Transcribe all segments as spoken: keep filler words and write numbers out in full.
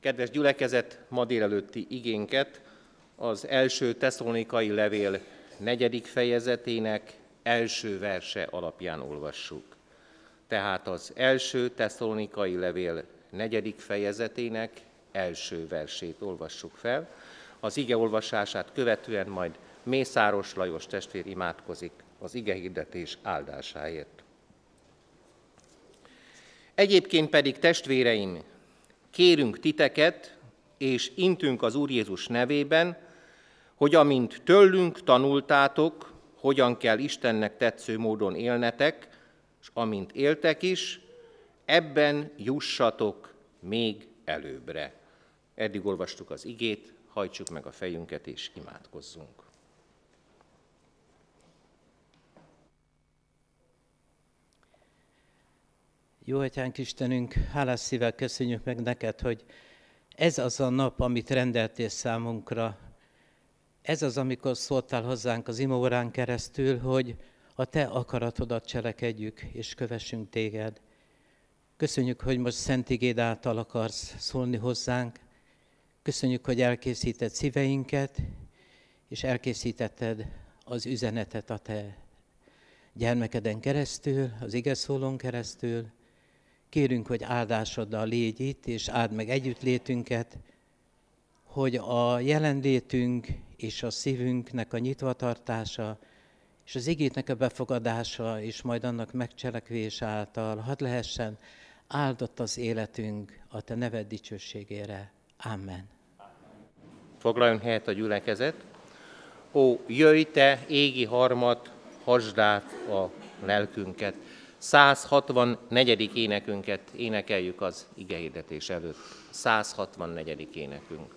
Kedves gyülekezet, ma délelőtti igénket az első Tesszalonikai levél negyedik fejezetének első verse alapján olvassuk. Tehát az első Tesszalonikai levél negyedik fejezetének első versét olvassuk fel. Az ige olvasását követően majd Mészáros Lajos testvér imádkozik az igehirdetés áldásáért. Egyébként pedig, testvéreim, kérünk titeket, és intünk az Úr Jézus nevében, hogy amint tőlünk tanultátok, hogyan kell Istennek tetsző módon élnetek, és amint éltek is, ebben jussatok még előbbre. Eddig olvastuk az igét, hajtsuk meg a fejünket és imádkozzunk. Jó atyánk Istenünk, hálás szívvel köszönjük meg neked, hogy ez az a nap, amit rendeltél számunkra. Ez az, amikor szóltál hozzánk az imaórán keresztül, hogy a te akaratodat cselekedjük és kövessünk téged. Köszönjük, hogy most szent igéd által akarsz szólni hozzánk. Köszönjük, hogy elkészíted szíveinket, és elkészítetted az üzenetet a te gyermekeden keresztül, az igeszólón keresztül. Kérünk, hogy áldásoddal légy itt, és áld meg együttlétünket, hogy a jelenlétünk és a szívünknek a nyitvatartása, és az igétnek a befogadása, és majd annak megcselekvés által hadd lehessen áldott az életünk a te neved dicsőségére. Amen. Foglaljon helyet a gyülekezet. Ó, jöjj te, égi harmat, hasd át a lelkünket. száz hatvannegyedik énekünket énekeljük az igehirdetés előtt. száz hatvannegyedik énekünk.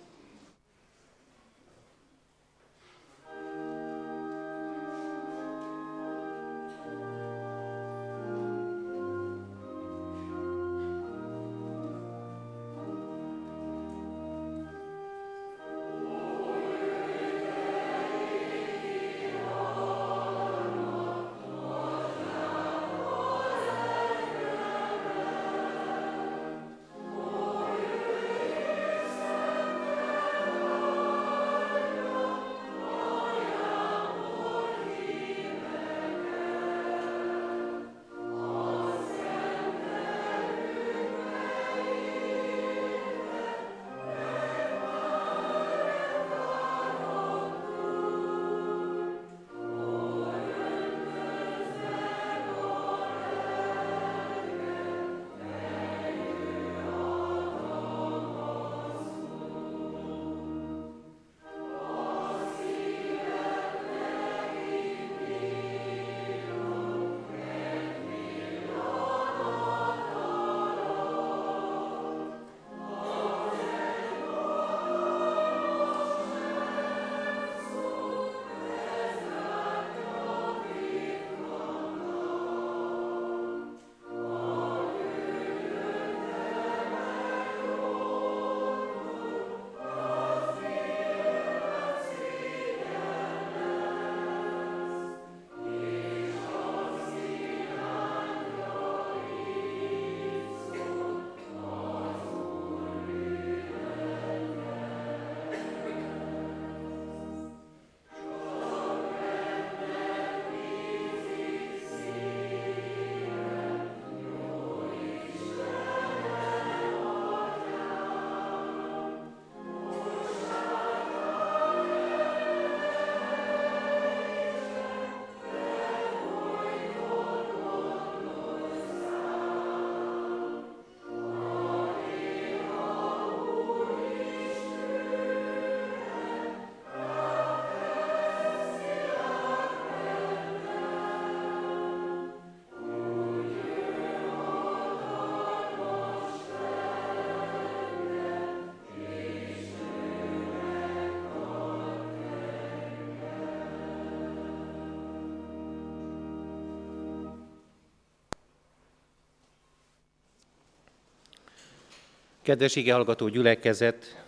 Kedves igehallgató gyülekezet,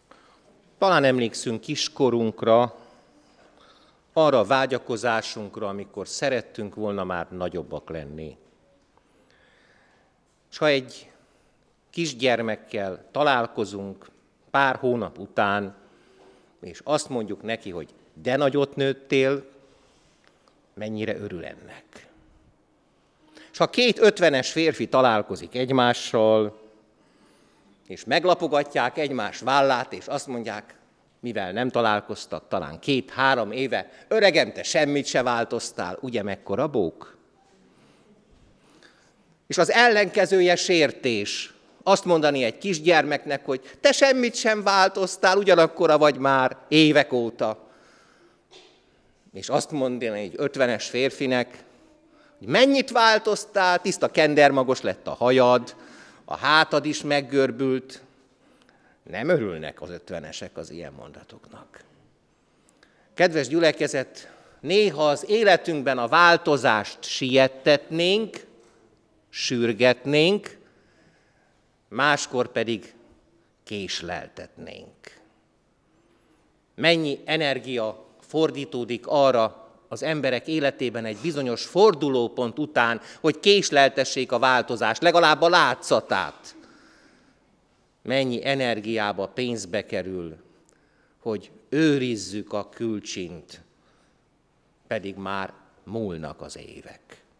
talán emlékszünk kiskorunkra, arra a vágyakozásunkra, amikor szerettünk volna már nagyobbak lenni. És ha egy kisgyermekkel találkozunk, pár hónap után, és azt mondjuk neki, hogy de nagyot nőttél, mennyire örül ennek. És ha két ötvenes férfi találkozik egymással, és meglapogatják egymás vállát, és azt mondják, mivel nem találkoztak talán két-három éve, öregem, te semmit se változtál, ugye mekkora bók? És az ellenkezője sértés. Azt mondani egy kisgyermeknek, hogy te semmit sem változtál, ugyanakkora vagy már évek óta. És azt mondani egy ötvenes férfinek, hogy mennyit változtál, tiszta kendermagos lett a hajad, a hátad is meggörbült. Nem örülnek az ötvenesek az ilyen mondatoknak. Kedves gyülekezet, néha az életünkben a változást siettetnénk, sürgetnénk, máskor pedig késleltetnénk. Mennyi energia fordítódik arra az emberek életében egy bizonyos fordulópont után, hogy késleltessék a változást, legalább a látszatát. Mennyi energiába, pénzbe kerül, hogy őrizzük a külcsint, pedig már múlnak az évek.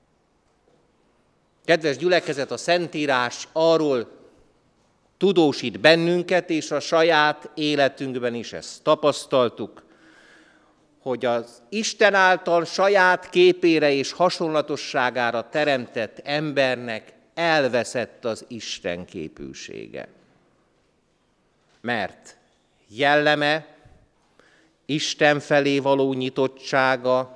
Kedves gyülekezet, a Szentírás arról tudósít bennünket, és a saját életünkben is ezt tapasztaltuk, hogy az Isten által saját képére és hasonlatosságára teremtett embernek elveszett az Isten képűsége. Mert jelleme, Isten felé való nyitottsága,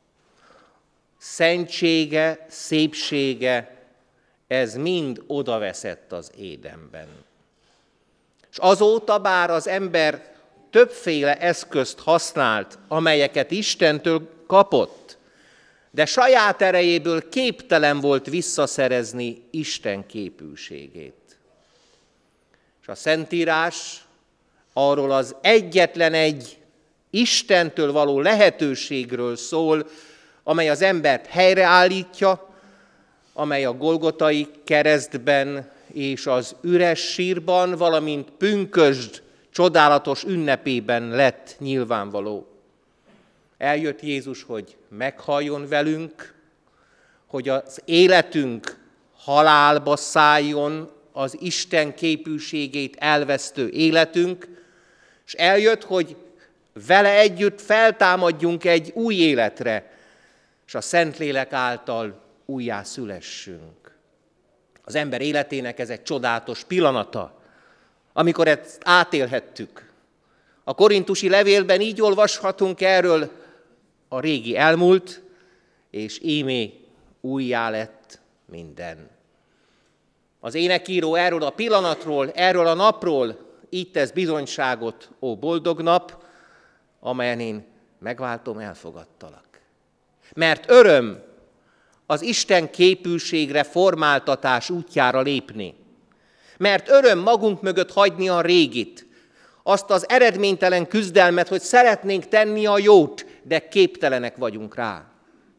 szentsége, szépsége, ez mind odaveszett az Édenben. És azóta bár az ember többféle eszközt használt, amelyeket Istentől kapott, de saját erejéből képtelen volt visszaszerezni Isten képűségét. És a Szentírás arról az egyetlen egy Istentől való lehetőségről szól, amely az embert helyreállítja, amely a Golgotai keresztben és az üres sírban, valamint pünkösd csodálatos ünnepében lett nyilvánvaló. Eljött Jézus, hogy meghalljon velünk, hogy az életünk halálba szálljon, az Isten képűségét elvesztő életünk, és eljött, hogy vele együtt feltámadjunk egy új életre, és a Szentlélek által újjá szülessünk. Az ember életének ez egy csodálatos pillanata, amikor ezt átélhettük. A korintusi levélben így olvashatunk erről, a régi elmúlt, és ímé újjá lett minden. Az énekíró erről a pillanatról, erről a napról így tesz bizonyságot, ó boldog nap, amelyen én megváltom, elfogadtalak. Mert öröm az Isten képűségre formáltatás útjára lépni. Mert öröm magunk mögött hagyni a régit, azt az eredménytelen küzdelmet, hogy szeretnénk tenni a jót, de képtelenek vagyunk rá.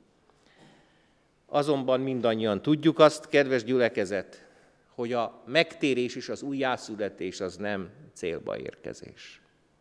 Azonban mindannyian tudjuk azt, kedves gyülekezet, hogy a megtérés és az újjászületés az nem célba érkezés.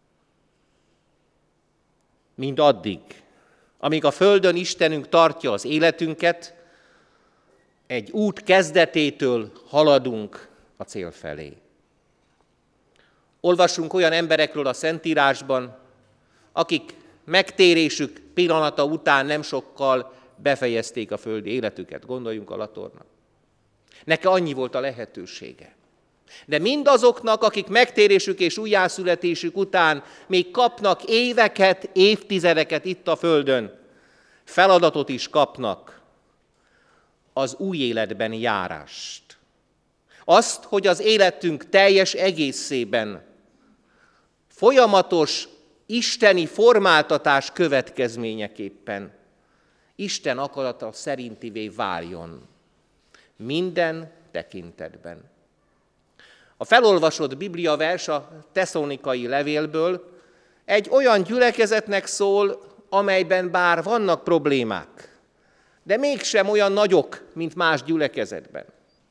Mind addig, amíg a földön Istenünk tartja az életünket, egy út kezdetétől haladunk a cél felé. Olvasunk olyan emberekről a Szentírásban, akik megtérésük pillanata után nem sokkal befejezték a földi életüket. Gondoljunk a Latornak. Neki annyi volt a lehetősége. De mindazoknak, akik megtérésük és újjászületésük után még kapnak éveket, évtizedeket itt a földön, feladatot is kapnak, az új életben járást. Azt, hogy az életünk teljes egészében folyamatos isteni formáltatás következményeképpen Isten akarata szerintivé váljon minden tekintetben. A felolvasott bibliavers a tesszalonikai levélből egy olyan gyülekezetnek szól, amelyben bár vannak problémák, de mégsem olyan nagyok, mint más gyülekezetben.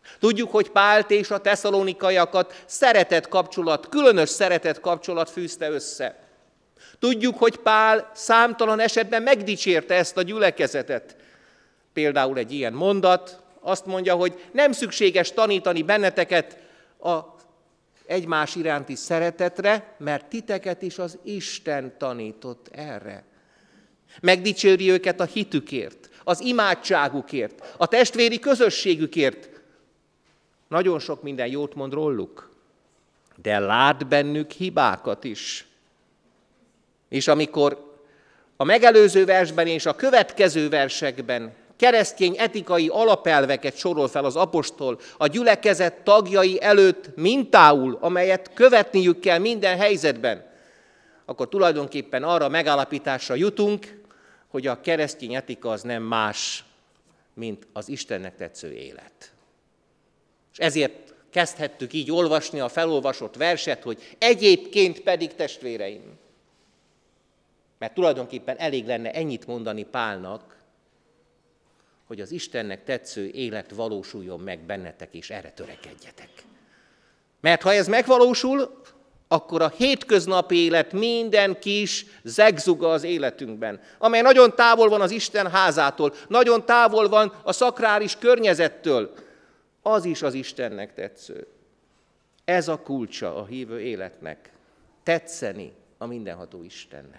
Tudjuk, hogy Pált és a tesszalonikaiakat szeretett kapcsolat, különös szeretett kapcsolat fűzte össze. Tudjuk, hogy Pál számtalan esetben megdicsérte ezt a gyülekezetet. Például egy ilyen mondat, azt mondja, hogy nem szükséges tanítani benneteket a egymás iránti szeretetre, mert titeket is az Isten tanított erre. Megdicséri őket a hitükért, az imádságukért, a testvéri közösségükért. Nagyon sok minden jót mond róluk, de lát bennük hibákat is. És amikor a megelőző versben és a következő versekben keresztény etikai alapelveket sorol fel az apostol a gyülekezet tagjai előtt mintául, amelyet követniük kell minden helyzetben, akkor tulajdonképpen arra a megállapításra jutunk, hogy a keresztény etika az nem más, mint az Istennek tetsző élet. És ezért kezdhettük így olvasni a felolvasott verset, hogy egyébként pedig testvéreim. Mert tulajdonképpen elég lenne ennyit mondani Pálnak, hogy az Istennek tetsző élet valósuljon meg bennetek, és erre törekedjetek. Mert ha ez megvalósul, akkor a hétköznapi élet minden kis zegzuga az életünkben, amely nagyon távol van az Isten házától, nagyon távol van a szakrális környezettől, az is az Istennek tetsző. Ez a kulcsa a hívő életnek, tetszeni a mindenható Istennek.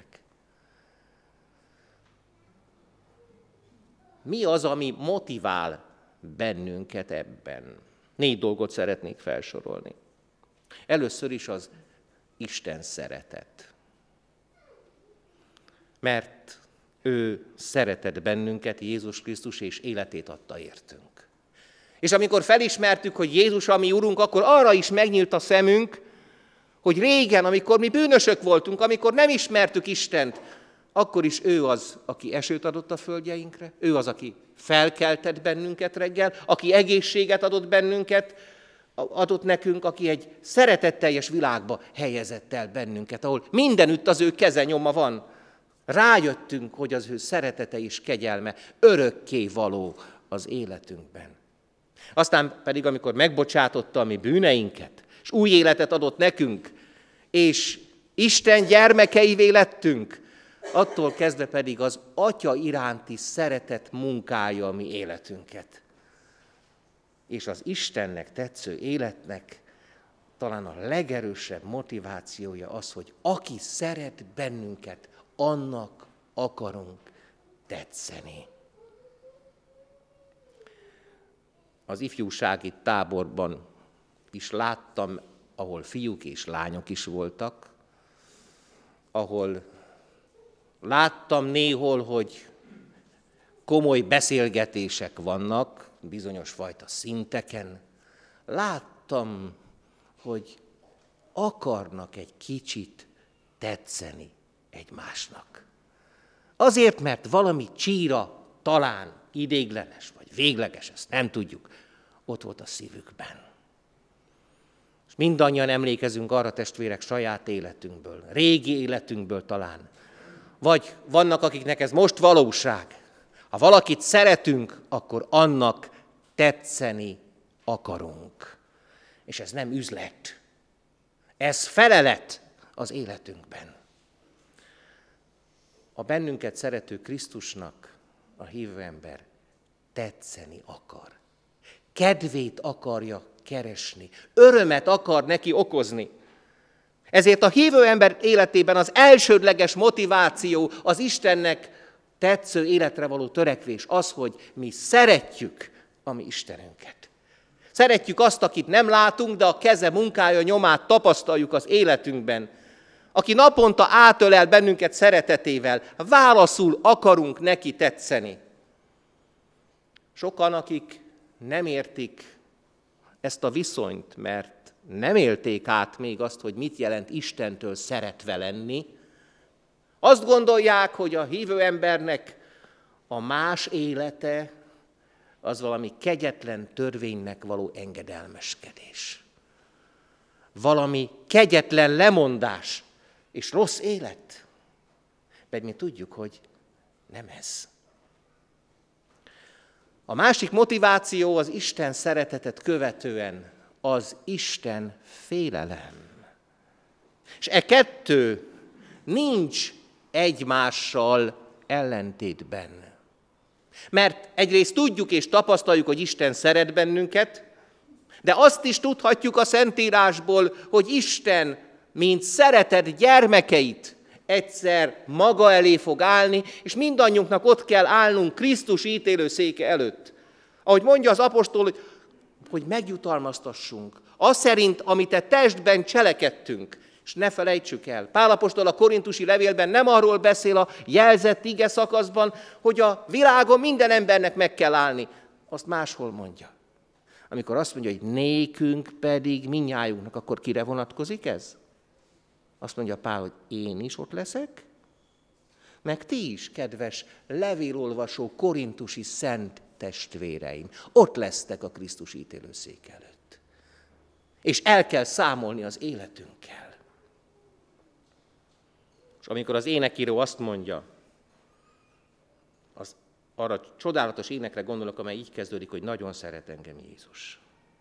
Mi az, ami motivál bennünket ebben? Négy dolgot szeretnék felsorolni. Először is az Isten szeretet. Mert ő szeretett bennünket, Jézus Krisztus, és életét adta értünk. És amikor felismertük, hogy Jézus a mi Urunk, akkor arra is megnyílt a szemünk, hogy régen, amikor mi bűnösök voltunk, amikor nem ismertük Istent, akkor is ő az, aki esőt adott a földjeinkre, ő az, aki felkeltett bennünket reggel, aki egészséget adott bennünket, adott nekünk, aki egy szeretetteljes világba helyezett el bennünket, ahol mindenütt az ő kezenyoma van. Rájöttünk, hogy az ő szeretete és kegyelme örökké való az életünkben. Aztán pedig, amikor megbocsátotta a mi bűneinket, és új életet adott nekünk, és Isten gyermekeivé lettünk, attól kezdve pedig az Atya iránti szeretet munkálja a mi életünket. És az Istennek tetsző életnek talán a legerősebb motivációja az, hogy aki szeret bennünket, annak akarunk tetszeni. Az ifjúsági táborban is láttam, ahol fiúk és lányok is voltak, ahol láttam néhol, hogy komoly beszélgetések vannak, bizonyos fajta szinteken. Láttam, hogy akarnak egy kicsit tetszeni egymásnak. Azért, mert valami csíra, talán ideiglenes vagy végleges, ezt nem tudjuk, ott volt a szívükben. És mindannyian emlékezünk arra, testvérek, saját életünkből, régi életünkből talán. Vagy vannak, akiknek ez most valóság. Ha valakit szeretünk, akkor annak tetszeni akarunk. És ez nem üzlet. Ez felelet az életünkben. A bennünket szerető Krisztusnak a hívő ember tetszeni akar. Kedvét akarja keresni. Örömet akar neki okozni. Ezért a hívő ember életében az elsődleges motiváció az Istennek tetsző életre való törekvés az, hogy mi szeretjük a mi Istenünket. Szeretjük azt, akit nem látunk, de a keze munkája nyomát tapasztaljuk az életünkben. Aki naponta átölel bennünket szeretetével, válaszul akarunk neki tetszeni. Sokan, akik nem értik ezt a viszonyt, mert nem élték át még azt, hogy mit jelent Istentől szeretve lenni, azt gondolják, hogy a hívő embernek a más élete az valami kegyetlen törvénynek való engedelmeskedés. Valami kegyetlen lemondás és rossz élet. Pedig mi tudjuk, hogy nem ez. A másik motiváció az Isten szeretetet követően az Isten félelem. És e kettő nincs egymással ellentétben. Mert egyrészt tudjuk és tapasztaljuk, hogy Isten szeret bennünket, de azt is tudhatjuk a Szentírásból, hogy Isten, mint szeretett gyermekeit, egyszer maga elé fog állni, és mindannyiunknak ott kell állnunk Krisztus ítélőszéke előtt. Ahogy mondja az apostol, hogy, hogy megjutalmaztassunk, az szerint, amit a testben cselekedtünk, és ne felejtsük el, Pál apostol a korintusi levélben nem arról beszél a jelzett ige szakaszban, hogy a világon minden embernek meg kell állni. Azt máshol mondja. Amikor azt mondja, hogy nékünk pedig mindnyájunknak, akkor kire vonatkozik ez? Azt mondja Pál, hogy én is ott leszek, meg ti is, kedves levélolvasó korintusi szent testvéreim, ott lesztek a Krisztus ítélőszék előtt. És el kell számolni az életünkkel. És amikor az énekíró azt mondja, az arra csodálatos énekre gondolok, amely így kezdődik, hogy nagyon szeret engem Jézus.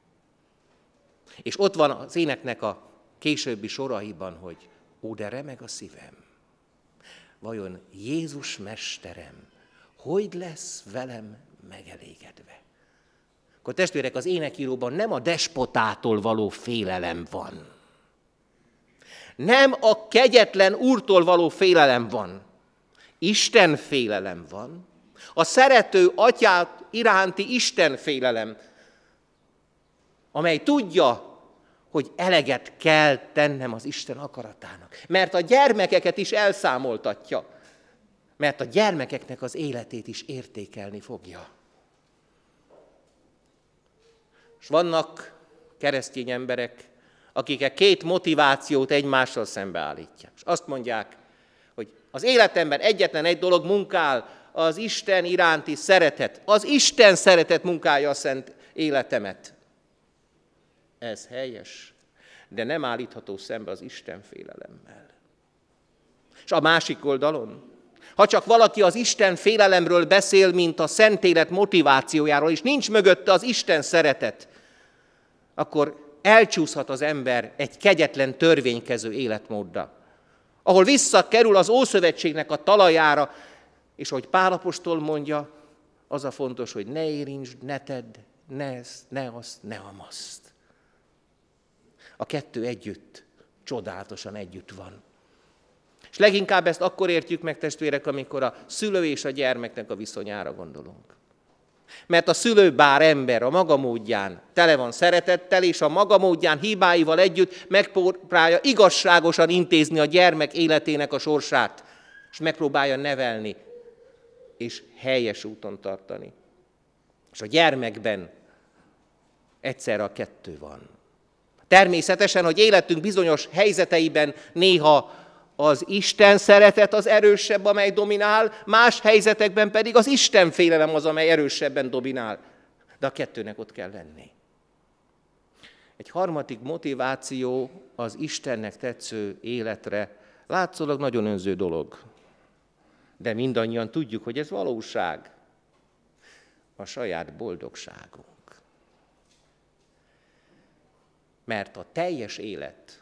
És ott van az éneknek a későbbi soraiban, hogy ó, de remeg a szívem. Vajon Jézus mesterem, hogy lesz velem megelégedve? Akkor testvérek, az énekíróban nem a despotától való félelem van. Nem a kegyetlen úrtól való félelem van. Isten félelem van. A szerető atyát iránti Isten félelem, amely tudja, hogy eleget kell tennem az Isten akaratának. Mert a gyermekeket is elszámoltatja. Mert a gyermekeknek az életét is értékelni fogja. És vannak keresztény emberek, akik a két motivációt egymással szembeállítják. És azt mondják, hogy az életemben egyetlen egy dolog munkál, az Isten iránti szeretet. Az Isten szeretet munkálja a szent életemet. Ez helyes, de nem állítható szembe az Isten félelemmel. És a másik oldalon, ha csak valaki az Isten félelemről beszél, mint a szent élet motivációjáról, és nincs mögötte az Isten szeretet, akkor elcsúszhat az ember egy kegyetlen törvénykező életmódra, ahol visszakerül az Ószövetségnek a talajára, és ahogy Pál apostol mondja, az a fontos, hogy ne érintsd, ne tedd, ne ezt, ne azt, ne amazt. A kettő együtt, csodálatosan együtt van. És leginkább ezt akkor értjük meg, testvérek, amikor a szülő és a gyermeknek a viszonyára gondolunk. Mert a szülő bár ember a maga módján tele van szeretettel, és a maga módján hibáival együtt megpróbálja igazságosan intézni a gyermek életének a sorsát, és megpróbálja nevelni, és helyes úton tartani. És a gyermekben egyszerre a kettő van. Természetesen, hogy életünk bizonyos helyzeteiben néha az Isten szeretet az erősebb, amely dominál, más helyzetekben pedig az Isten félelem az, amely erősebben dominál. De a kettőnek ott kell lenni. Egy harmadik motiváció az Istennek tetsző életre látszólag nagyon önző dolog. De mindannyian tudjuk, hogy ez valóság. A saját boldogságunk. Mert a teljes élet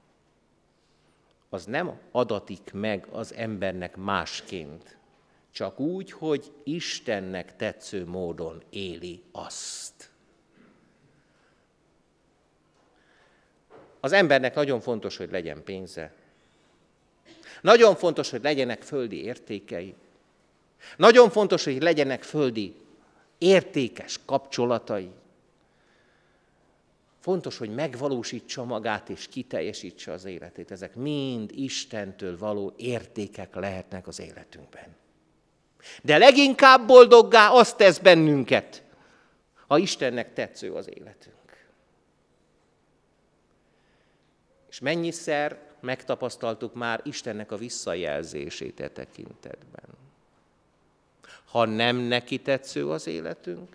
az nem adatik meg az embernek másként, csak úgy, hogy Istennek tetsző módon éli azt. Az embernek nagyon fontos, hogy legyen pénze. Nagyon fontos, hogy legyenek földi értékei. Nagyon fontos, hogy legyenek földi értékes kapcsolatai. Fontos, hogy megvalósítsa magát és kiteljesítse az életét. Ezek mind Istentől való értékek lehetnek az életünkben. De leginkább boldoggá azt tesz bennünket, ha Istennek tetsző az életünk. És mennyiszer megtapasztaltuk már Istennek a visszajelzését e tekintetben. Ha nem neki tetsző az életünk,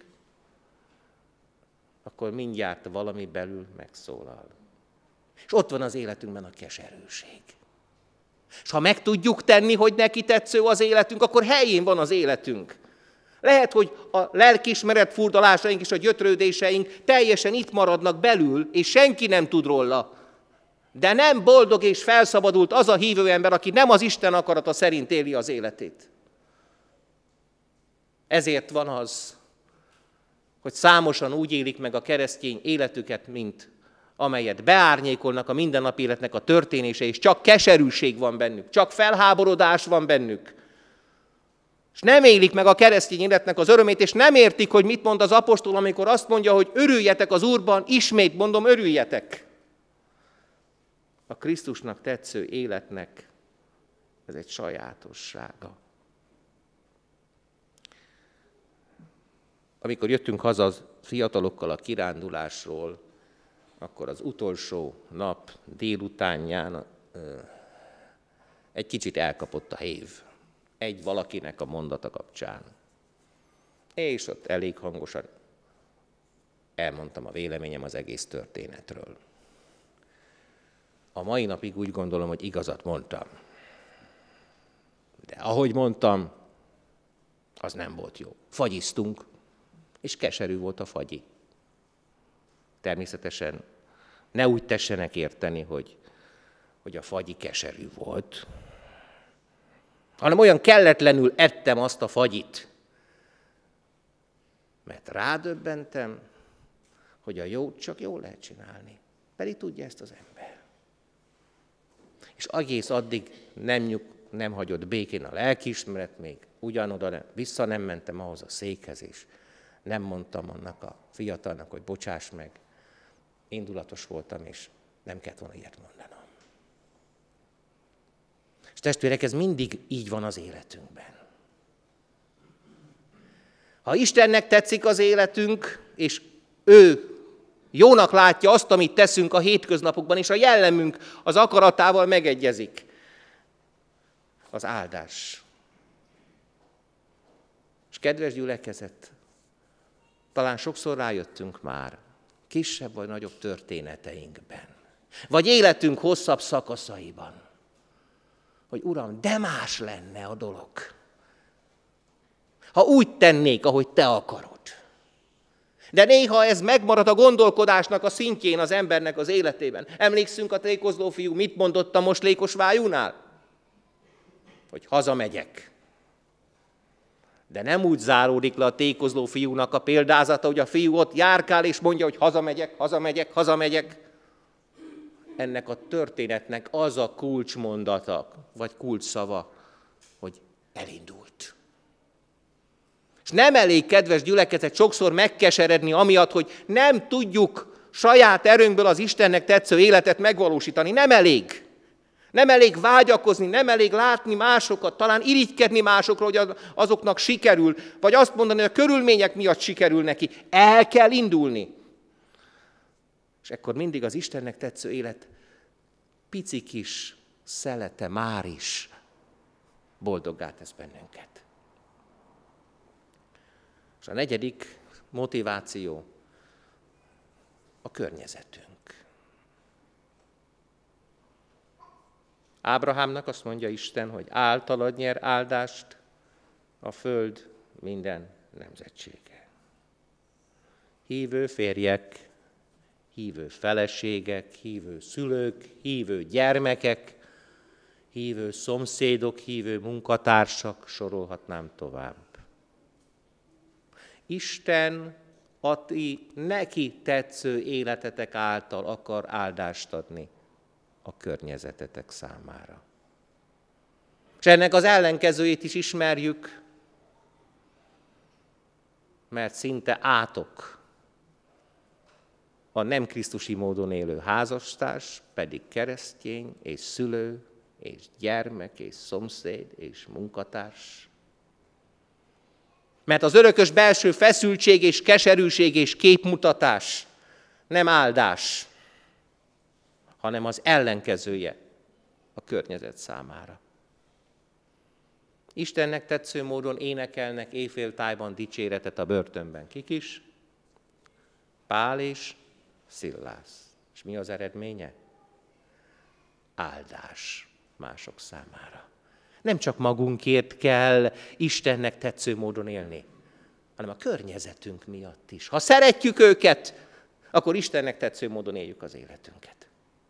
akkor mindjárt valami belül megszólal. És ott van az életünkben a keserűség. És ha meg tudjuk tenni, hogy neki tetsző az életünk, akkor helyén van az életünk. Lehet, hogy a lelkiismeret furdalásaink és a gyötrődéseink teljesen itt maradnak belül, és senki nem tud róla. De nem boldog és felszabadult az a hívő ember, aki nem az Isten akarata szerint éli az életét. Ezért van az, hogy számosan úgy élik meg a keresztény életüket, mint amelyet beárnyékolnak a mindennapi életnek a történése, és csak keserűség van bennük, csak felháborodás van bennük. És nem élik meg a keresztény életnek az örömét, és nem értik, hogy mit mond az apostol, amikor azt mondja, hogy örüljetek az Úrban, ismét mondom, örüljetek. A Krisztusnak tetsző életnek ez egy sajátossága. Amikor jöttünk haza az fiatalokkal a kirándulásról, akkor az utolsó nap délutánján ö, egy kicsit elkapott a hév. Egy valakinek a mondata kapcsán. És ott elég hangosan elmondtam a véleményem az egész történetről. A mai napig úgy gondolom, hogy igazat mondtam. De ahogy mondtam, az nem volt jó. Fagyiztunk, és keserű volt a fagyi. Természetesen ne úgy tessenek érteni, hogy, hogy a fagyi keserű volt, hanem olyan kelletlenül ettem azt a fagyit, mert rádöbbentem, hogy a jót csak jól lehet csinálni. Pedig tudja ezt az ember. És egész addig nem, nyug, nem hagyott békén a lelkiismeret, még ugyanoda nem, vissza nem mentem ahhoz a székhez, és nem mondtam annak a fiatalnak, hogy bocsáss meg. Indulatos voltam, és nem kellett volna ilyet mondanom. És testvérek, ez mindig így van az életünkben. Ha Istennek tetszik az életünk, és ő jónak látja azt, amit teszünk a hétköznapokban, és a jellemünk az akaratával megegyezik, az áldás. És kedves gyülekezet, talán sokszor rájöttünk már, kisebb vagy nagyobb történeteinkben, vagy életünk hosszabb szakaszaiban, hogy Uram, de más lenne a dolog, ha úgy tennék, ahogy Te akarod. De néha ez megmarad a gondolkodásnak a szintjén az embernek az életében. Emlékszünk a tékozló fiú, mit mondott a moslékos vájúnál? Hogy hazamegyek. De nem úgy záródik le a tékozló fiúnak a példázata, hogy a fiú ott járkál és mondja, hogy hazamegyek, hazamegyek, hazamegyek. Ennek a történetnek az a kulcsmondata, vagy kulcsszava, hogy elindult. És nem elég, kedves gyülekezet, sokszor megkeseredni amiatt, hogy nem tudjuk saját erőnkből az Istennek tetsző életet megvalósítani. Nem elég. Nem elég vágyakozni, nem elég látni másokat, talán irigykedni másokra, hogy azoknak sikerül, vagy azt mondani, hogy a körülmények miatt sikerül neki. El kell indulni. És ekkor mindig az Istennek tetsző élet pici kis szelete már is boldoggá tesz bennünket. És a negyedik motiváció a környezetünk. Ábrahámnak azt mondja Isten, hogy általad nyer áldást a föld minden nemzetsége. Hívő férjek, hívő feleségek, hívő szülők, hívő gyermekek, hívő szomszédok, hívő munkatársak, sorolhatnám tovább. Isten a ti neki tetsző életetek által akar áldást adni a környezetetek számára. És ennek az ellenkezőjét is ismerjük, mert szinte átok a nem krisztusi módon élő házastárs, pedig keresztény, és szülő, és gyermek, és szomszéd, és munkatárs. Mert az örökös belső feszültség, és keserűség, és képmutatás nem áldás, hanem az ellenkezője a környezet számára. Istennek tetsző módon énekelnek éjféltájban dicséretet a börtönben. Kik is? Pál és Szilász. És mi az eredménye? Áldás mások számára. Nem csak magunkért kell Istennek tetsző módon élni, hanem a környezetünk miatt is. Ha szeretjük őket, akkor Istennek tetsző módon éljük az életünket.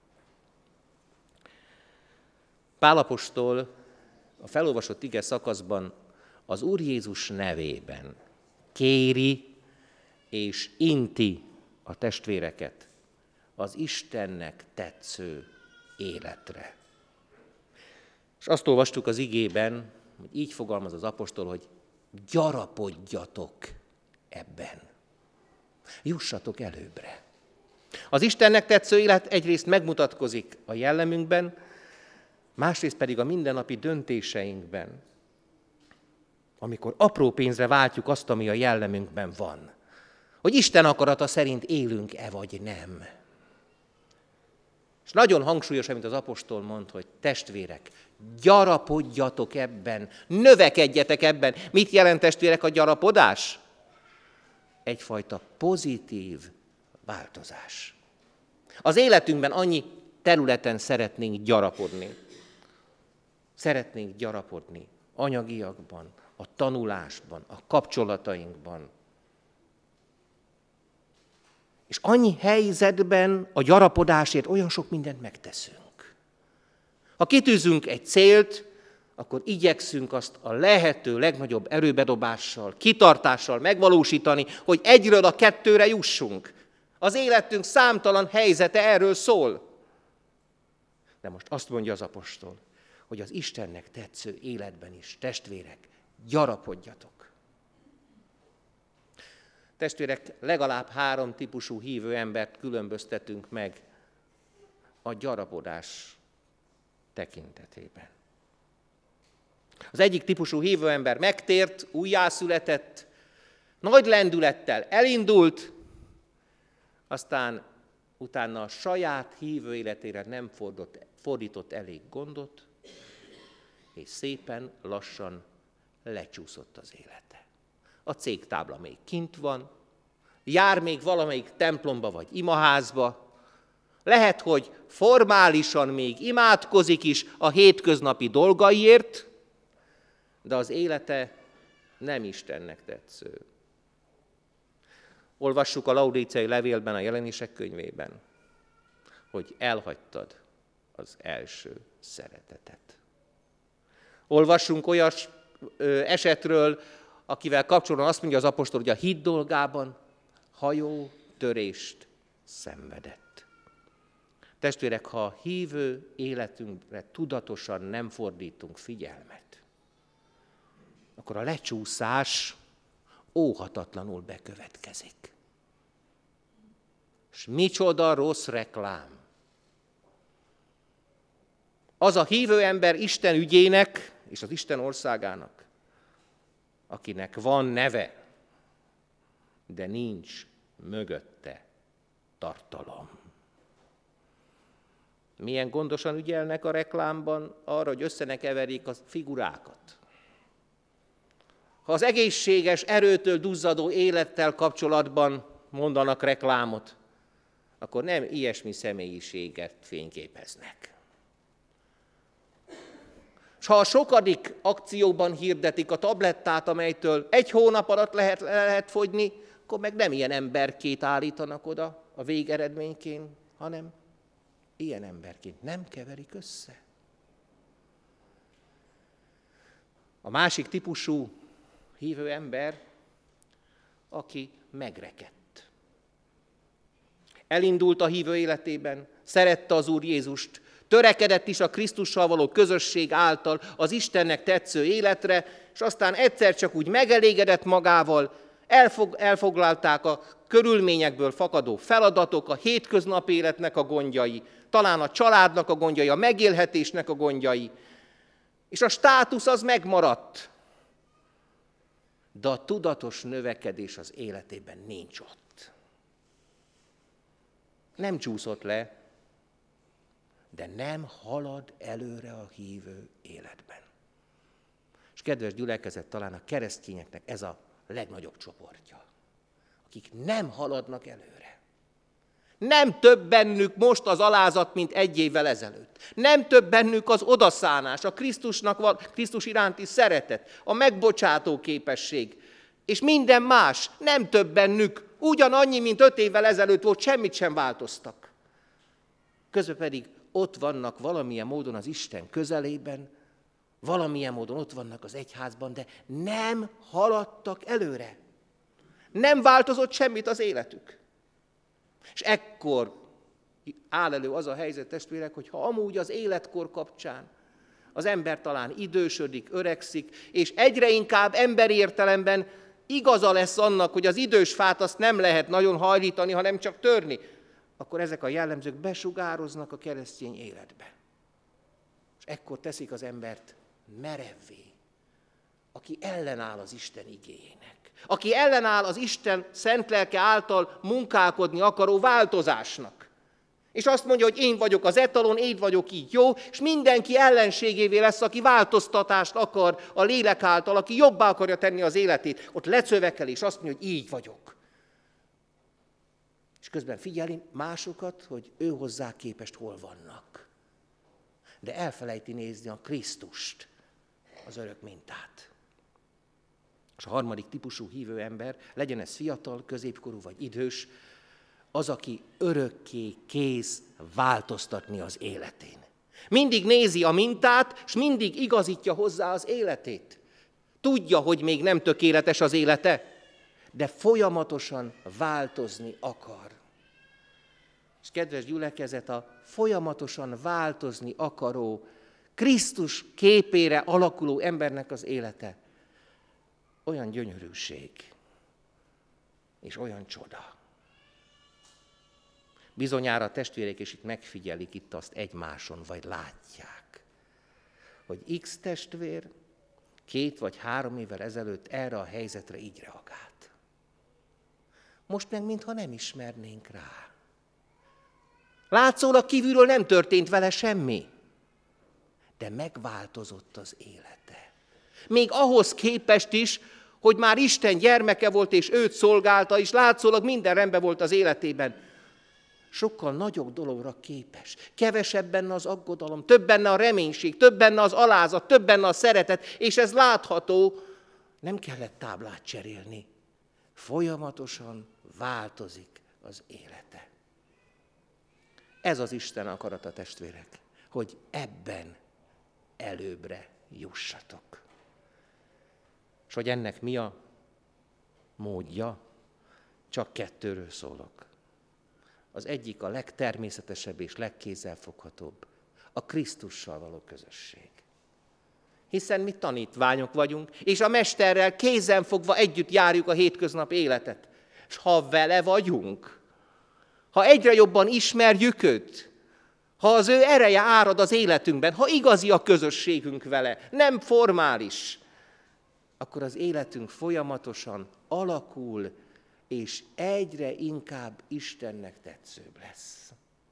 Pál apostol a felolvasott ige szakaszban az Úr Jézus nevében kéri és inti a testvéreket az Istennek tetsző életre. És azt olvastuk az igében, hogy így fogalmaz az apostol, hogy gyarapodjatok ebben. Jussatok előbbre. Az Istennek tetsző élet egyrészt megmutatkozik a jellemünkben, másrészt pedig a mindennapi döntéseinkben, amikor apró pénzre váltjuk azt, ami a jellemünkben van. Hogy Isten akarata szerint élünk-e vagy nem. És nagyon hangsúlyos, amit az apostol mond, hogy testvérek, gyarapodjatok ebben, növekedjetek ebben. Mit jelent, testvérek, a gyarapodás? Egyfajta pozitív változás. Az életünkben annyi területen szeretnénk gyarapodni. Szeretnénk gyarapodni anyagiakban, a tanulásban, a kapcsolatainkban. És annyi helyzetben a gyarapodásért olyan sok mindent megteszünk. Ha kitűzünk egy célt, akkor igyekszünk azt a lehető legnagyobb erőbedobással, kitartással megvalósítani, hogy egyről a kettőre jussunk. Az életünk számtalan helyzete erről szól. De most azt mondja az apostol, hogy az Istennek tetsző életben is, testvérek, gyarapodjatok. Testvérek, legalább három típusú hívő embert különböztetünk meg a gyarapodás tekintetében. Az egyik típusú hívő ember megtért, újjászületett, nagy lendülettel elindult, aztán utána a saját hívő életére nem fordott, fordított elég gondot, és szépen lassan lecsúszott az élete. A cégtábla még kint van, jár még valamelyik templomba vagy imaházba, lehet, hogy formálisan még imádkozik is a hétköznapi dolgaiért, de az élete nem Istennek tetsző. Olvassuk a Laudíciai levélben, a Jelenések könyvében, hogy elhagytad az első szeretetet. Olvassunk olyas ö, esetről, akivel kapcsolatban azt mondja az apostol, hogy a hit dolgában hajó törést szenvedett. Testvérek, ha a hívő életünkre tudatosan nem fordítunk figyelmet, akkor a lecsúszás óhatatlanul bekövetkezik. És micsoda rossz reklám. Az a hívő ember Isten ügyének és az Isten országának, akinek van neve, de nincs mögötte tartalom. Milyen gondosan ügyelnek a reklámban arra, hogy össze ne keverjék a figurákat. Ha az egészséges, erőtől duzzadó élettel kapcsolatban mondanak reklámot, akkor nem ilyesmi személyiséget fényképeznek. És ha a sokadik akcióban hirdetik a tablettát, amelytől egy hónap alatt lehet, lehet fogyni, akkor meg nem ilyen emberkét állítanak oda a végeredményként, hanem ilyen emberként. Nem keverik össze. A másik típusú hívő ember, aki megrekedt. Elindult a hívő életében, szerette az Úr Jézust, törekedett is a Krisztussal való közösség által az Istennek tetsző életre, és aztán egyszer csak úgy megelégedett magával, elfog, elfoglalták a körülményekből fakadó feladatok, a hétköznapi életnek a gondjai, talán a családnak a gondjai, a megélhetésnek a gondjai, és a státusz az megmaradt, de a tudatos növekedés az életében nincs ott. Nem csúszott le, de nem halad előre a hívő életben. És kedves gyülekezet, talán a keresztényeknek ez a legnagyobb csoportja, akik nem haladnak előre. Nem több bennük most az alázat, mint egy évvel ezelőtt. Nem több bennük az odaszánás, a Krisztusnak, Krisztus iránti szeretet, a megbocsátó képesség. És minden más, nem több bennük, ugyanannyi, mint öt évvel ezelőtt volt, semmit sem változtak. Közben pedig ott vannak valamilyen módon az Isten közelében, valamilyen módon ott vannak az egyházban, de nem haladtak előre. Nem változott semmit az életük. És ekkor áll elő az a helyzet, testvérek, hogy ha amúgy az életkor kapcsán az ember talán idősödik, öregszik, és egyre inkább emberi értelemben igaza lesz annak, hogy az idős fát azt nem lehet nagyon hajlítani, hanem csak törni, akkor ezek a jellemzők besugároznak a keresztény életbe. És ekkor teszik az embert merevvé, aki ellenáll az Isten igéjének, aki ellenáll az Isten szent lelke által munkálkodni akaró változásnak. És azt mondja, hogy én vagyok az etalon, én vagyok így jó, és mindenki ellenségévé lesz, aki változtatást akar a lélek által, aki jobbá akarja tenni az életét. Ott lecövekel, és azt mondja, hogy így vagyok. És közben figyeli másokat, hogy ő hozzá képest hol vannak. De elfelejti nézni a Krisztust, az örök mintát. És a harmadik típusú hívő ember, legyen ez fiatal, középkorú vagy idős, az, aki örökké kész változtatni az életén. Mindig nézi a mintát, és mindig igazítja hozzá az életét. Tudja, hogy még nem tökéletes az élete, de folyamatosan változni akar. És kedves gyülekezet, a folyamatosan változni akaró, Krisztus képére alakuló embernek az élete olyan gyönyörűség, és olyan csoda. Bizonyára a testvérek is itt megfigyelik itt azt egymáson, vagy látják, hogy X testvér két vagy három évvel ezelőtt erre a helyzetre így reagált. Most meg mintha nem ismernénk rá. Látszólag kívülről nem történt vele semmi, de megváltozott az élete. Még ahhoz képest is, hogy már Isten gyermeke volt, és őt szolgálta, és látszólag minden rendben volt az életében. Sokkal nagyobb dologra képes. Kevesebb benne az aggodalom, több benne a reménység, több benne az alázat, több benne a szeretet, és ez látható, nem kellett táblát cserélni. Folyamatosan változik az élete. Ez az Isten akarata, testvérek, hogy ebben előbbre jussatok. És hogy ennek mi a módja? Csak kettőről szólok. Az egyik a legtermészetesebb és legkézzelfoghatóbb, a Krisztussal való közösség. Hiszen mi tanítványok vagyunk, és a Mesterrel kézenfogva együtt járjuk a hétköznap életet. És ha vele vagyunk, ha egyre jobban ismerjük őt, ha az ő ereje árad az életünkben, ha igazi a közösségünk vele, nem formális, akkor az életünk folyamatosan alakul, és egyre inkább Istennek tetszőbb lesz.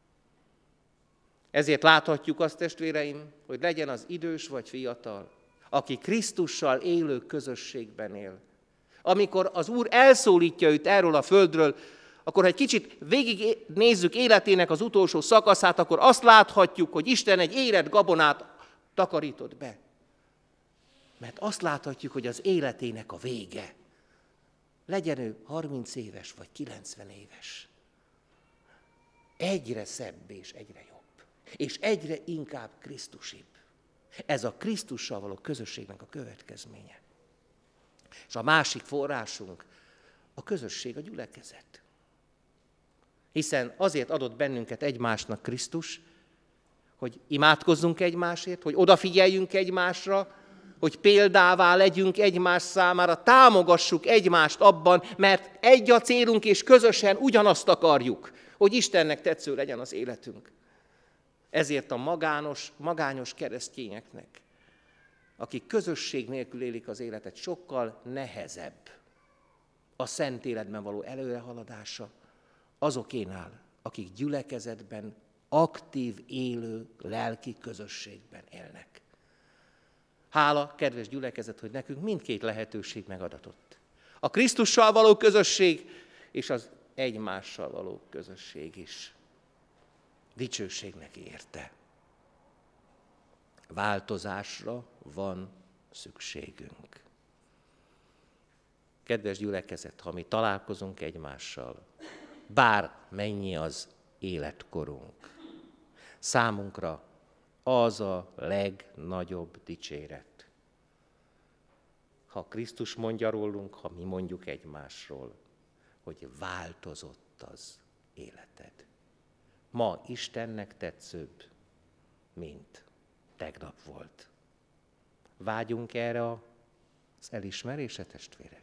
Ezért láthatjuk azt, testvéreim, hogy legyen az idős vagy fiatal, aki Krisztussal élő közösségben él. Amikor az Úr elszólítja őt erről a földről, akkor ha egy kicsit végig nézzük életének az utolsó szakaszát, akkor azt láthatjuk, hogy Isten egy érett gabonát takarított be. Mert azt láthatjuk, hogy az életének a vége. Legyen ő harminc éves vagy kilencven éves. Egyre szebb és egyre jobb. És egyre inkább Krisztusibb. Ez a Krisztussal való közösségnek a következménye. És a másik forrásunk a közösség, a gyülekezet. Hiszen azért adott bennünket egymásnak Krisztus, hogy imádkozzunk egymásért, hogy odafigyeljünk egymásra, hogy példává legyünk egymás számára, támogassuk egymást abban, mert egy a célunk, és közösen ugyanazt akarjuk, hogy Istennek tetsző legyen az életünk. Ezért a magános, magányos keresztényeknek, akik közösség nélkül élik az életet, sokkal nehezebb a szent életben való előrehaladása azokénál, akik gyülekezetben, aktív, élő, lelki közösségben élnek. Hála, kedves gyülekezet, hogy nekünk mindkét lehetőség megadatott. A Krisztussal való közösség és az egymással való közösség is. Dicsőségnek érte. Változásra van szükségünk. Kedves gyülekezet, ha mi találkozunk egymással, bár mennyi az életkorunk, számunkra az a legnagyobb dicséret. Ha Krisztus mondja rólunk, ha mi mondjuk egymásról, hogy változott az életed. Ma Istennek tetszőbb, mint tegnap volt. Vágyunk erre az elismerésre, testvérek?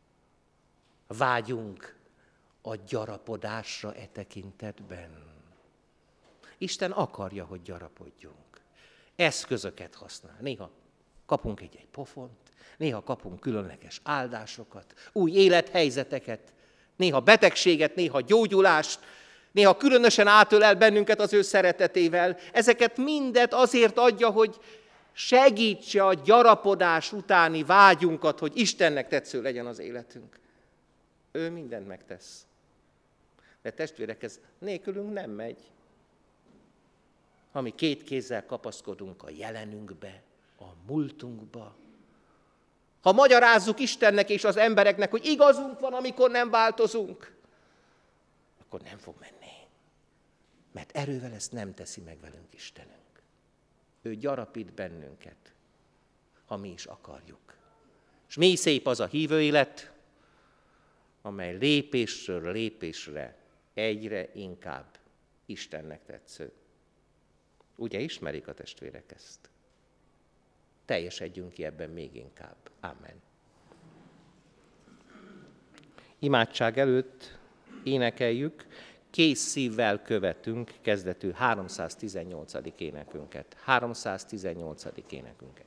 Vágyunk a gyarapodásra e tekintetben. Isten akarja, hogy gyarapodjunk. Eszközöket használ. Néha kapunk egy-egy pofont, néha kapunk különleges áldásokat, új élethelyzeteket, néha betegséget, néha gyógyulást, néha különösen átölel bennünket az ő szeretetével. Ezeket mindet azért adja, hogy segítse a gyarapodás utáni vágyunkat, hogy Istennek tetsző legyen az életünk. Ő mindent megtesz. De testvérek, ez nélkülünk nem megy. Ha mi két kézzel kapaszkodunk a jelenünkbe, a múltunkba, ha magyarázzuk Istennek és az embereknek, hogy igazunk van, amikor nem változunk, akkor nem fog menni. Mert erővel ezt nem teszi meg velünk Istenünk. Ő gyarapít bennünket, ha mi is akarjuk. És mi szép az a hívő élet, amely lépésről lépésre egyre inkább Istennek tetsző. Ugye ismerik a testvérek ezt? Teljesedjünk ki ebben még inkább. Amen. Imádság előtt énekeljük, kész szívvel követünk kezdetű háromszáztizennyolcadik énekünket. háromszáztizennyolcadik énekünket.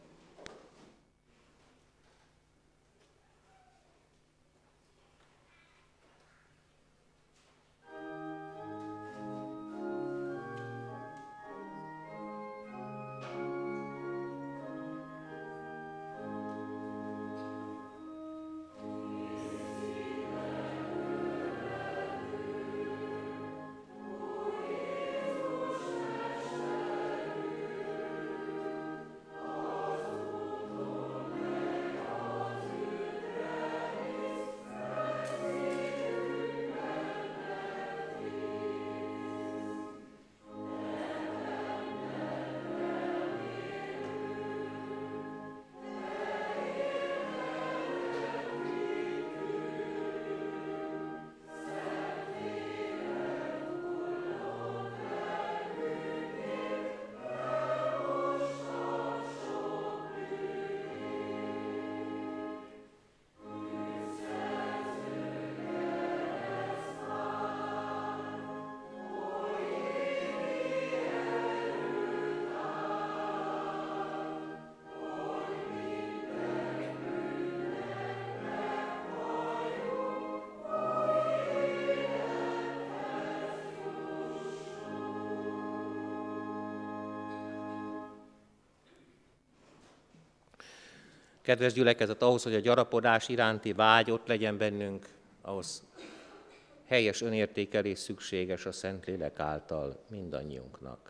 Kedves gyülekezet, ahhoz, hogy a gyarapodás iránti vágy ott legyen bennünk, ahhoz helyes önértékelés szükséges a Szentlélek által mindannyiunknak.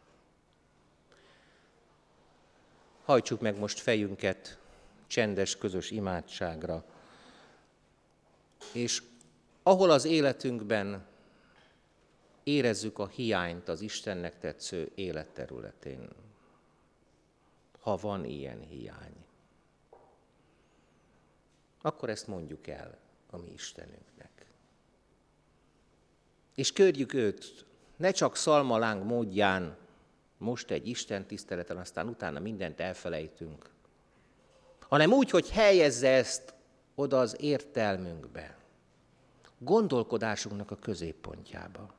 Hajtsuk meg most fejünket csendes, közös imádságra, és ahol az életünkben érezzük a hiányt az Istennek tetsző életterületén, ha van ilyen hiány, akkor ezt mondjuk el a mi Istenünknek. És kérjük őt, ne csak szalmaláng módján, most egy Isten tiszteleten, aztán utána mindent elfelejtünk, hanem úgy, hogy helyezze ezt oda az értelmünkbe, gondolkodásunknak a középpontjába.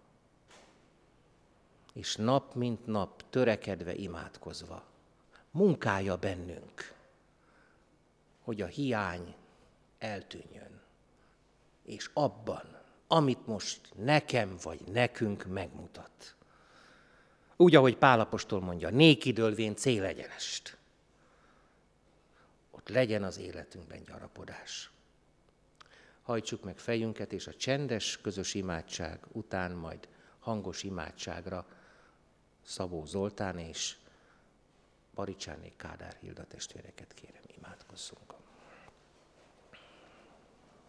És nap mint nap törekedve, imádkozva, munkálja bennünk, hogy a hiány eltűnjön, és abban, amit most nekem vagy nekünk megmutat. Úgy, ahogy Pál apostol mondja, nékidőlvén célegyenest. Ott legyen az életünkben gyarapodás. Hajtsuk meg fejünket, és a csendes, közös imádság után majd hangos imádságra Szabó Zoltán és Baricsáné Kádár Hilda testvéreket kérem, imádkozzunk.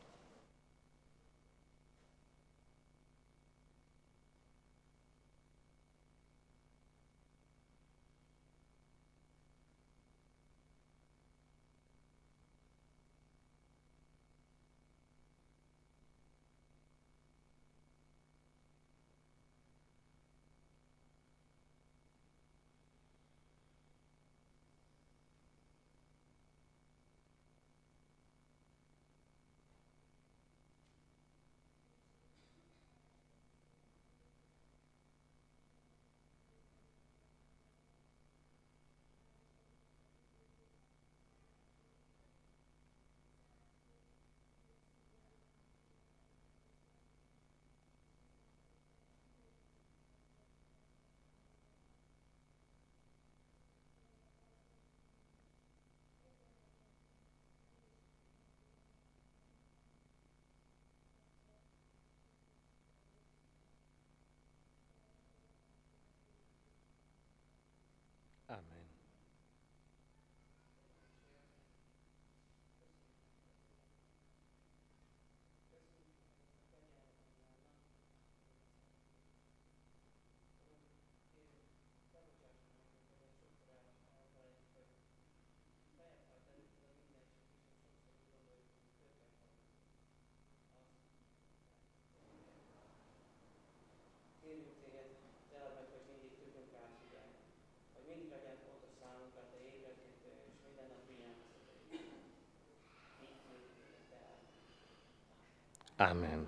Ámen.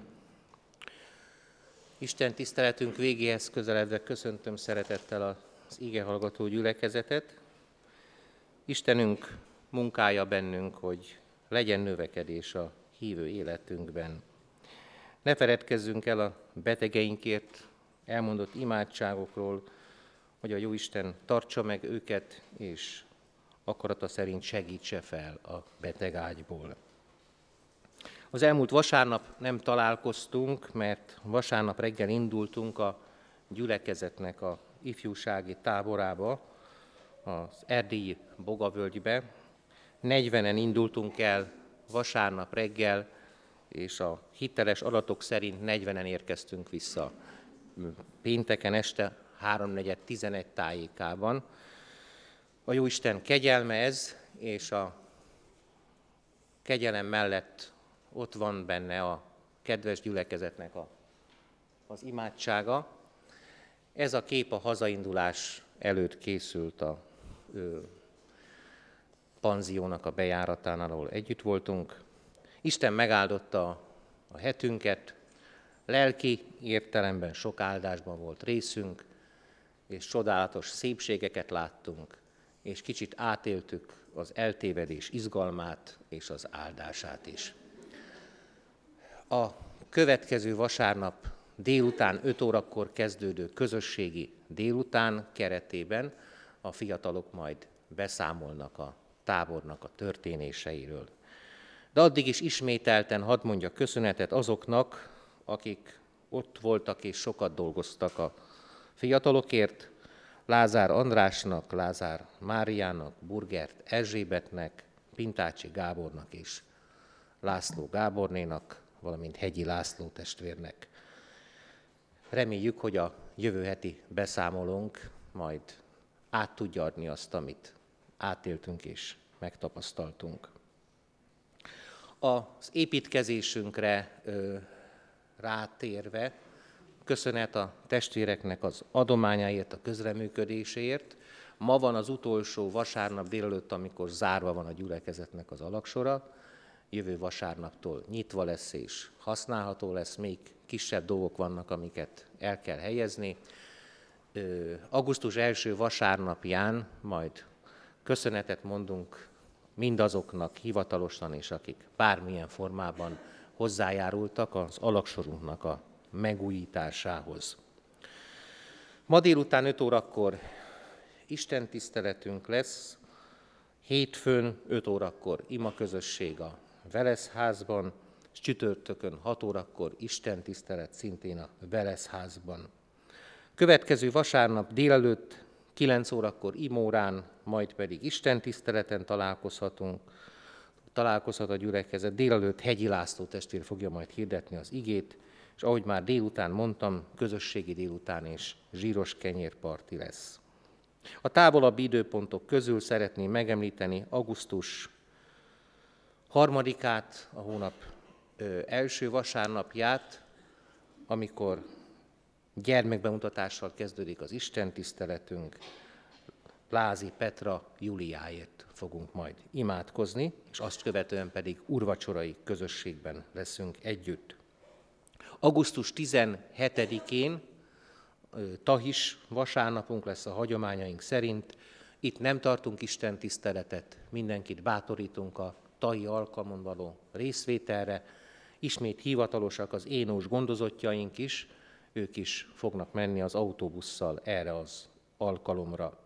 Isten tiszteletünk végéhez közeledve köszöntöm szeretettel az igehallgató gyülekezetet. Istenünk munkája bennünk, hogy legyen növekedés a hívő életünkben. Ne feledkezzünk el a betegeinkért elmondott imádságokról, hogy a Jóisten tartsa meg őket, és akarata szerint segítse fel a beteg ágyból. Az elmúlt vasárnap nem találkoztunk, mert vasárnap reggel indultunk a gyülekezetnek a ifjúsági táborába, az erdélyi Bogavölgybe. negyvenen indultunk el vasárnap reggel, és a hiteles adatok szerint negyvenen érkeztünk vissza pénteken este háromnegyed tizenegy tájékában. A Jóisten kegyelme ez, és a kegyelem mellett ott van benne a kedves gyülekezetnek a, az imádsága. Ez a kép a hazaindulás előtt készült a ö, panziónak a bejáratánál, ahol együtt voltunk. Isten megáldotta a, a hetünket, lelki értelemben sok áldásban volt részünk, és csodálatos szépségeket láttunk, és kicsit átéltük az eltévedés izgalmát és az áldását is. A következő vasárnap délután öt órakor kezdődő közösségi délután keretében a fiatalok majd beszámolnak a tábornak a történéseiről. De addig is ismételten hadd mondjak köszönetet azoknak, akik ott voltak és sokat dolgoztak a fiatalokért, Lázár Andrásnak, Lázár Máriának, Burgert Erzsébetnek, Pintácsi Gábornak és László Gábornénak, valamint Hegyi László testvérnek. Reméljük, hogy a jövő heti beszámolónk majd át tudja adni azt, amit átéltünk és megtapasztaltunk. Az építkezésünkre ö, rátérve, köszönet a testvéreknek az adományáért, a közreműködéséért. Ma van az utolsó vasárnap délelőtt, amikor zárva van a gyülekezetnek az alaksora. Jövő vasárnaptól nyitva lesz és használható lesz, még kisebb dolgok vannak, amiket el kell helyezni. Augusztus első vasárnapján majd köszönetet mondunk mindazoknak hivatalosan és akik bármilyen formában hozzájárultak az alaksorunknak a megújításához. Ma délután öt órakor istentiszteletünk lesz, hétfőn öt órakor imaközösség a Veleszházban, és csütörtökön hat órakor istentisztelet szintén a Veleszházban. Következő vasárnap délelőtt kilenc órakor imórán, majd pedig istentiszteleten találkozhatunk, találkozhat a gyülekezet. Délelőtt Hegyi László testvér fogja majd hirdetni az igét, és ahogy már délután mondtam, közösségi délután és zsíros kenyérparti lesz. A távolabbi időpontok közül szeretném megemlíteni augusztus harmadikát, a hónap ö, első vasárnapját, amikor gyermekbemutatással kezdődik az istentiszteletünk. Lázi Petra Juliáért fogunk majd imádkozni, és azt követően pedig úrvacsorai közösségben leszünk együtt. augusztus tizenhetedikén Tahis vasárnapunk lesz a hagyományaink szerint. Itt nem tartunk istentiszteletet, mindenkit bátorítunk a tahi alkalmon való részvételre. Ismét hivatalosak az énós gondozottjaink is, ők is fognak menni az autóbusszal erre az alkalomra.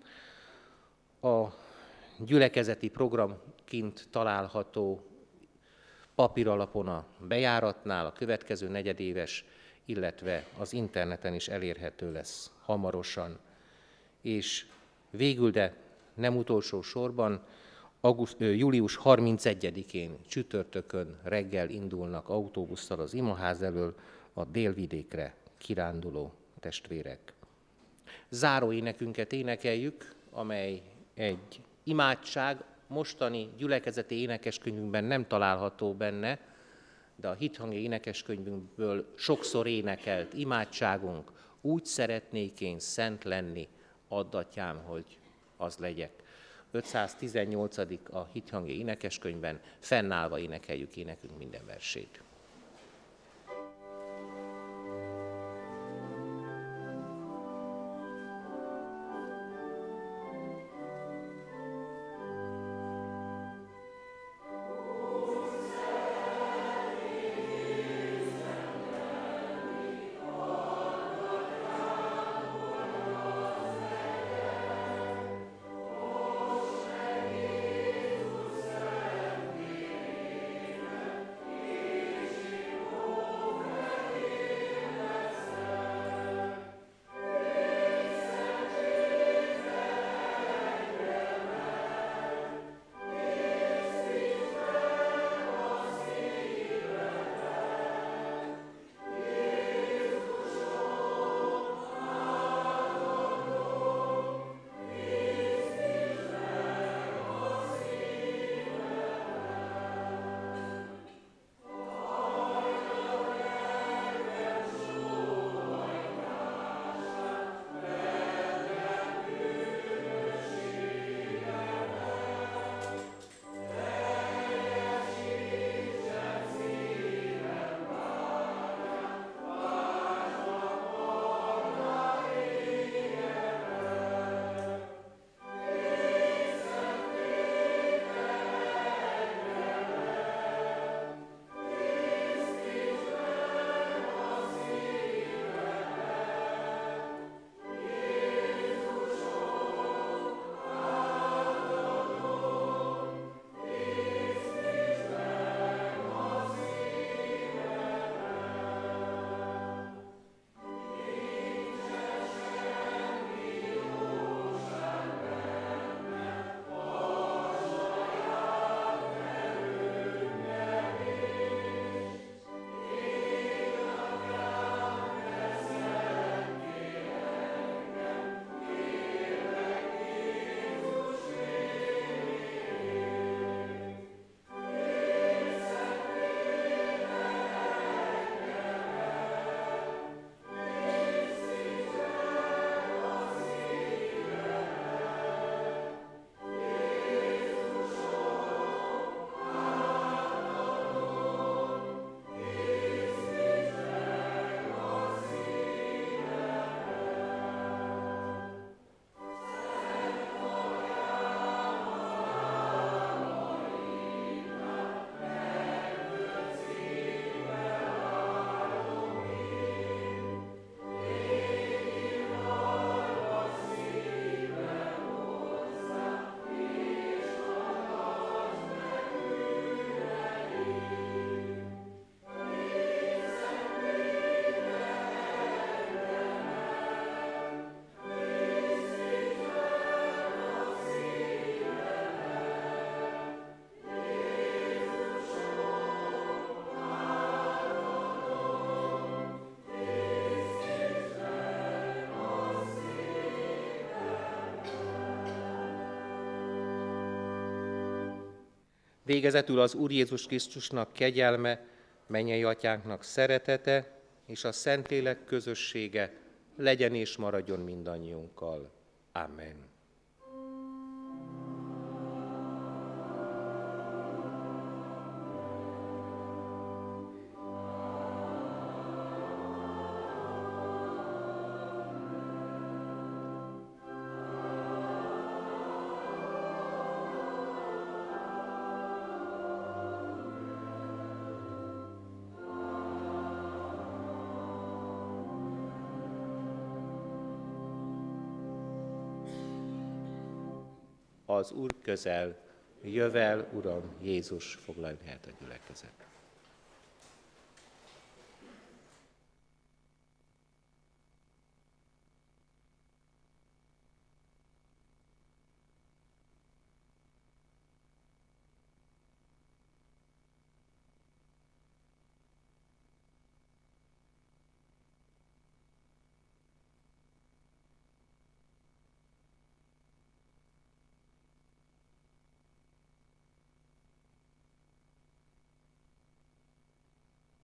A gyülekezeti program kint található papíralapon a bejáratnál, a következő negyedéves, illetve az interneten is elérhető lesz hamarosan. És végül, de nem utolsó sorban, auguszt, július harmincegyedikén csütörtökön reggel indulnak autóbusszal az imaház elől a délvidékre kiránduló testvérek. Záró énekünket énekeljük, amely egy imádság, mostani gyülekezeti énekeskönyvünkben nem található benne, de a hithangja énekeskönyvünkből sokszor énekelt imádságunk, úgy szeretnék én szent lenni, add atyám, hogy az legyek. ötszáztizennyolcadik a hithangja énekeskönyvben, fennállva énekeljük énekünk minden versét. Végezetül az Úr Jézus Krisztusnak kegyelme, mennyei atyánknak szeretete és a Szentlélek közössége legyen és maradjon mindannyiunkkal. Amen. Az Úr közel, jövel, Uram, Jézus, foglalj helyet a gyülekezet.